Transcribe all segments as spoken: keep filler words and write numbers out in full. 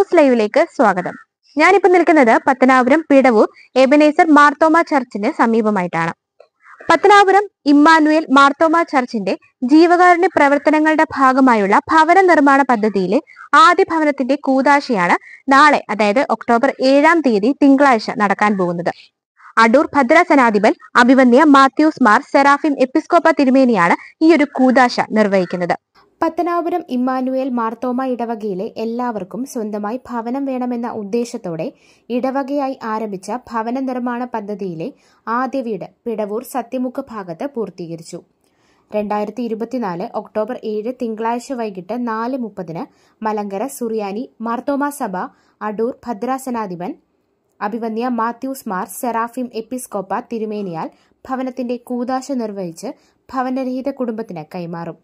News ലൈവിലേക്ക് സ്വാഗതം. ഞാനിപ്പോൾ നിൽക്കുന്നത് പത്തനാപുരം പിടവൂർ എബനേസർ മാർത്തോമ ചർച്ചിന് സമീപമായിട്ടാണ്. പത്തനാപുരം ഇമ്മാനുവേൽ മാർത്തോമ ചർച്ചിന്റെ ജീവകാരുണ്യ പ്രവർത്തനങ്ങളുടെ ഭാഗമായുള്ള ഭവന നിർമ്മാണ പദ്ധതിയിലെ ആദ്യ ഭവനത്തിന്റെ കൂദാശയാണ് നാളെ, അതായത് ഒക്ടോബർ ഏഴാം തീയതി തിങ്കളാഴ്ച നടക്കാൻ പോകുന്നത്. അടൂർ ഭദ്രാസനാധിപൻ അഭിവന്യ മാത്യൂസ് മാർ സെറാഫിം എപ്പിസ്കോപ്പ തിരുമേനിയാണ് ഈ ഒരു കൂദാശ നിർവഹിക്കുന്നത്. പത്തനാപുരം ഇമ്മാനുവേൽ മാർത്തോമ ഇടവകയിലെ എല്ലാവർക്കും സ്വന്തമായി ഭവനം വേണമെന്ന ഉദ്ദേശത്തോടെ ഇടവകയായി ആരംഭിച്ച ഭവന നിർമ്മാണ പദ്ധതിയിലെ ആദ്യ വീട് പിടവൂർ സത്യമുഖ ഭാഗത്ത് പൂർത്തീകരിച്ചു. രണ്ടായിരത്തി ഇരുപത്തിനാല് ഒക്ടോബർ ഏഴ് തിങ്കളാഴ്ച വൈകിട്ട് നാല് മുപ്പതിന് മലങ്കര സുറിയാനി മാർത്തോമ സഭ അടൂർ ഭദ്രാസനാധിപൻ അഭിവന്യ മാത്യൂസ് മാർ സെറാഫിം എപ്പിസ്കോപ്പ തിരുമേനിയാൽ ഭവനത്തിന്റെ കൂദാശ നിർവഹിച്ച് ഭവനരഹിത കുടുംബത്തിന് കൈമാറും.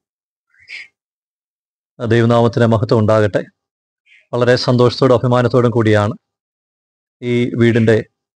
ദൈവനാമത്തിന് മഹത്വം ഉണ്ടാകട്ടെ. വളരെ സന്തോഷത്തോടും അഭിമാനത്തോടും കൂടിയാണ് ഈ വീടിൻ്റെ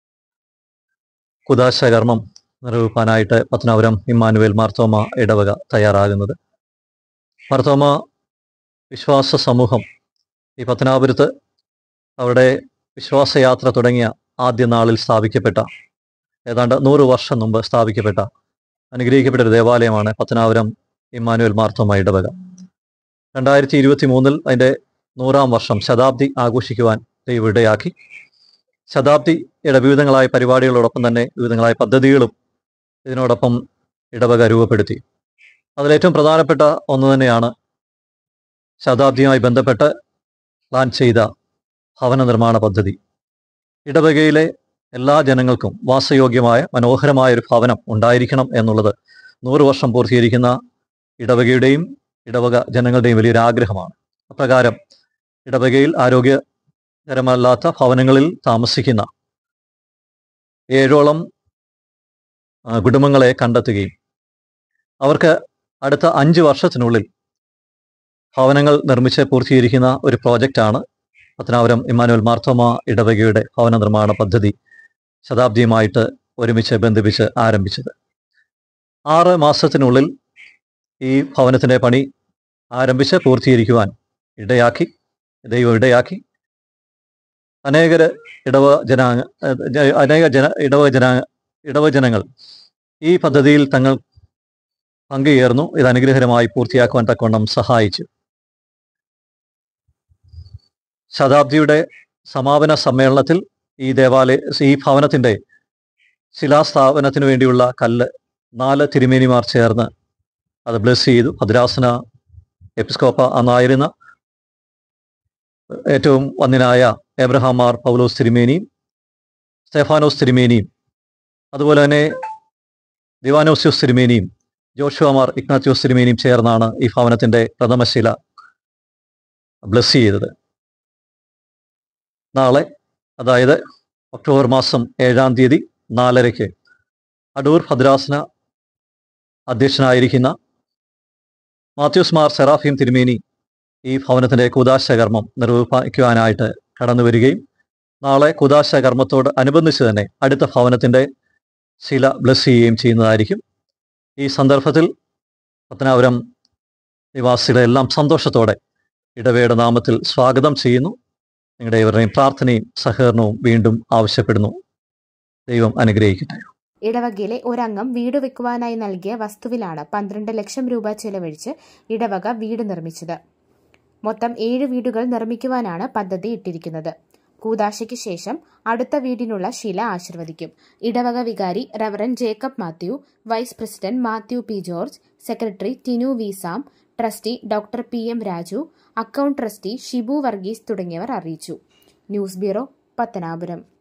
കൂദാശ കർമ്മം നിർവഹിക്കാനായിട്ട് പത്തനാപുരം ഇമ്മാനുവേൽ മാർത്തോമ ഇടവക തയ്യാറാകുന്നത്. മാർത്തോമ വിശ്വാസ സമൂഹം ഈ പത്തനാപുരത്ത് അവരുടെ വിശ്വാസയാത്ര തുടങ്ങിയ ആദ്യ നാളിൽ സ്ഥാപിക്കപ്പെട്ട, ഏതാണ്ട് നൂറ് വർഷം മുമ്പ് സ്ഥാപിക്കപ്പെട്ട അനുഗ്രഹിക്കപ്പെട്ട ഒരു ദേവാലയമാണ് പത്തനാപുരം ഇമ്മാനുവേൽ മാർത്തോമ ഇടവക. രണ്ടായിരത്തി ഇരുപത്തി മൂന്നിൽ അതിൻ്റെ നൂറാം വർഷം ശതാബ്ദി ആഘോഷിക്കുവാൻ ദൈവം ഇടയാക്കി. ശതാബ്ദിയുടെ വിവിധങ്ങളായ പരിപാടികളോടൊപ്പം തന്നെ വിവിധങ്ങളായ പദ്ധതികളും ഇതിനോടൊപ്പം ഇടവക രൂപപ്പെടുത്തി. അതിലേറ്റവും പ്രധാനപ്പെട്ട ഒന്ന് തന്നെയാണ് ശതാബ്ദിയുമായി ബന്ധപ്പെട്ട് പ്ലാൻ ചെയ്ത ഭവന നിർമ്മാണ പദ്ധതി. ഇടവകയിലെ എല്ലാ ജനങ്ങൾക്കും വാസയോഗ്യമായ മനോഹരമായ ഒരു ഭവനം ഉണ്ടായിരിക്കണം എന്നുള്ളത് നൂറ് വർഷം പൂർത്തീകരിക്കുന്ന ഇടവകയുടെയും ഇടവക ജനങ്ങളുടെയും വലിയൊരു ആഗ്രഹമാണ്. അപ്രകാരം ഇടവകയിൽ ആരോഗ്യകരമല്ലാത്ത ഭവനങ്ങളിൽ താമസിക്കുന്ന ഏഴോളം കുടുംബങ്ങളെ കണ്ടെത്തുകയും അവർക്ക് അടുത്ത അഞ്ച് വർഷത്തിനുള്ളിൽ ഭവനങ്ങൾ നിർമ്മിച്ച് പൂർത്തീകരിക്കുന്ന ഒരു പ്രോജക്റ്റാണ് പത്തനാപുരം ഇമ്മാനുവേൽ മാർത്തോമ ഇടവകയുടെ ഭവന നിർമ്മാണ പദ്ധതി ശതാബ്ദിയുമായിട്ട് ഒരുമിച്ച് ബന്ധിപ്പിച്ച് ആരംഭിച്ചത്. ആറ് മാസത്തിനുള്ളിൽ ഈ ഭവനത്തിൻ്റെ പണി ആരംഭിച്ച് പൂർത്തീകരിക്കുവാൻ ഇടയാക്കി ദൈവം ഇടയാക്കി. അനേകർ ഇടവ ജന അനേക ജന ഇടവ ജന ഇടവ ജനങ്ങൾ ഈ പദ്ധതിയിൽ തങ്ങൾ പങ്കുചേർന്നു. ഇത് അനുഗ്രഹകരമായി പൂർത്തിയാക്കുവാൻ തക്കവണ്ണം സഹായിച്ചു. ശതാബ്ദിയുടെ സമാപന സമ്മേളനത്തിൽ ഈ ദേവാലയ ഈ ഭവനത്തിൻ്റെ ശിലാസ്ഥാപനത്തിന് വേണ്ടിയുള്ള കല്ല് നാല് തിരുമേനിമാർ ചേർന്ന് അത് ബ്ലെസ് ചെയ്തു. ഭദ്രാസന എപ്പിസ്കോപ്പ അന്നായിരുന്ന ഏറ്റവും വന്യനായ എബ്രഹാം മാർ പൗലോസ് തിരുമേനിയും സ്തെഫാനോസ് തിരുമേനിയും അതുപോലെ തന്നെ ദിവാനോസ്യോസ് തിരുമേനിയും ജോഷുവ മാർ ഇഗ്നാത്യോസ് തിരുമേനിയും ചേർന്നാണ് ഈ ഭവനത്തിൻ്റെ പ്രഥമശില ബ്ലെസ് ചെയ്തത്. നാളെ, അതായത് ഒക്ടോബർ മാസം ഏഴാം തീയതി നാലരയ്ക്ക് അടൂർ ഭദ്രാസന അധ്യക്ഷനായിരിക്കുന്ന മാത്യൂസ് മാർ സെറാഫിം തിരുമേനി ഈ ഭവനത്തിൻ്റെ കൂദാശ കർമ്മം നിർവഹിക്കുവാനായിട്ട് കടന്നു വരികയും നാളെ കൂദാശ കർമ്മത്തോട് അനുബന്ധിച്ച് തന്നെ അടുത്ത ഭവനത്തിൻ്റെ ശില ബ്ലെസ് ചെയ്യുകയും ചെയ്യുന്നതായിരിക്കും. ഈ സന്ദർഭത്തിൽ പത്തനാപുരം നിവാസികളെ എല്ലാം സന്തോഷത്തോടെ ഇടവയുടെ നാമത്തിൽ സ്വാഗതം ചെയ്യുന്നു. നിങ്ങളുടെ ഇവരുടെയും പ്രാർത്ഥനയും സഹകരണവും വീണ്ടും ആവശ്യപ്പെടുന്നു. ദൈവം അനുഗ്രഹിക്കട്ടെ. ഇടവകയിലെ ഒരംഗം വീട് വെക്കുവാനായി നൽകിയ വസ്തുവിലാണ് പന്ത്രണ്ട് ലക്ഷം രൂപ ചെലവഴിച്ച് ഇടവക വീട് നിർമ്മിച്ചത്. മൊത്തം ഏഴ് വീടുകൾ നിർമ്മിക്കുവാനാണ് പദ്ധതി ഇട്ടിരിക്കുന്നത്. കൂദാശയ്ക്ക് ശേഷം അടുത്ത വീടിനുള്ള ശില ആശീർവദിക്കും. ഇടവക വികാരി reverend Jacob Mathew, vice president Mathew P George, secretary Tinu V Sam, trustee doctor P M Raju, account trustee Shibu Varghese തുടങ്ങിയവർ അറിയിച്ചു. News bureau, Pathanapuram.